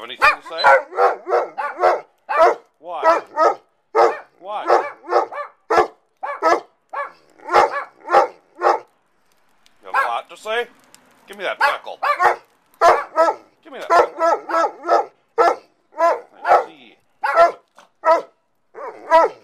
have anything to say? What? What? You have a lot to say? Give me that peckle. Give me that peckle. Let's see.